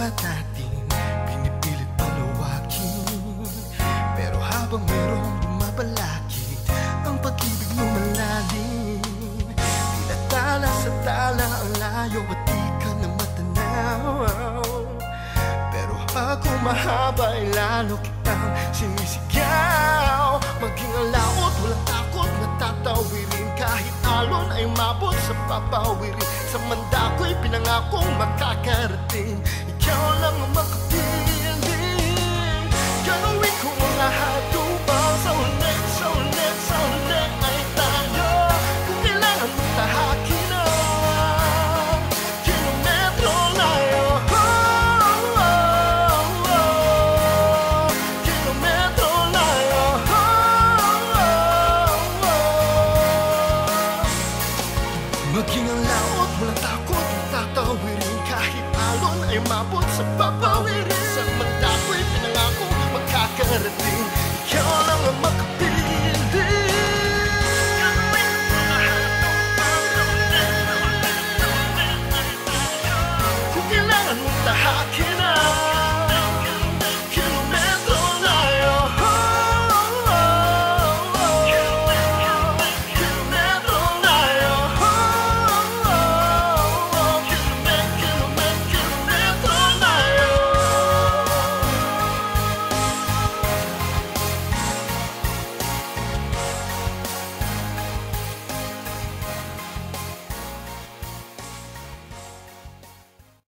lahat natin pinipilit palawakin, pero habang merong bumabalakid, ang pag-ibig mo malalim. Tila tala sa tala ang layo at di ka na matanaw, pero ako mahaba ay lalo kitang sinisigaw. Maging ang laot, walang takot na tatawirin, kahit alon ay mabot sa papawirin. Sa manda ko'y pinangakong makakarating, ikaw lang ang makapili. Gagawin ko ang lahat upang sa huli, sa huli, sa huli ay tayo. Kung kailangan mo tahakin na kilometro layo, kilometro layo. Maging ang laot, walang takot na tatawirin, kahit alon ay mabot sa papawirin. Sa manda ko'y pinangako makakarating, ikaw lang ang makapit.